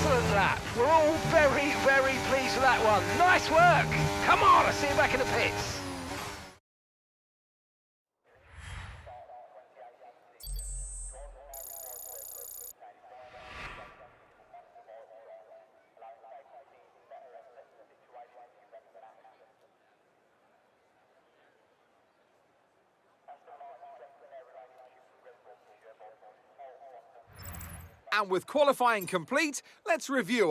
excellent lap. We're all very, very pleased with that one. Nice work. Come on, I'll see you back in the pits. And with qualifying complete, let's review